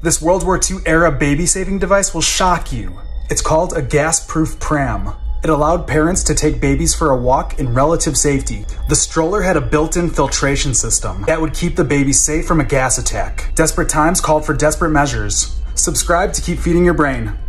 This World War II era baby-saving device will shock you. It's called a gas-proof pram. It allowed parents to take babies for a walk in relative safety. The stroller had a built-in filtration system that would keep the baby safe from a gas attack. Desperate times called for desperate measures. Subscribe to keep feeding your brain.